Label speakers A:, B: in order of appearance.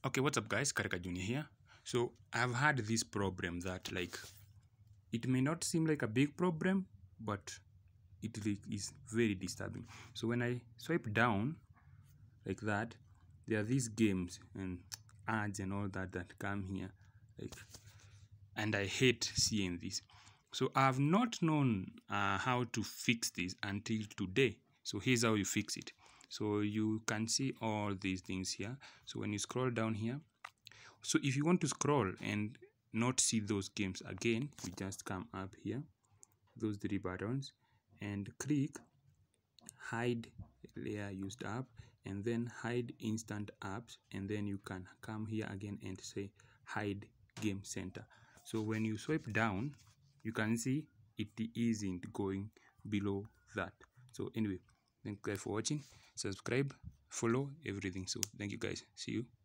A: Okay, what's up guys, Karika Junior here. So I've had this problem that like it may not seem like a big problem, but it is very disturbing. So when I swipe down like that, there are these games and ads and all that come here, like, and I hate seeing this. So I've not known how to fix this until today. So here's how you fix it. So you can see all these things here. So when you scroll down here, so if you want to scroll and not see those games again, you just come up here, those three buttons, and click hide layer used app, and then hide instant apps, and then you can come here again and say hide game center. So when you swipe down, you can see it isn't going below that. So anyway, thank you guys for watching. Subscribe, follow, everything. So thank you guys, see you.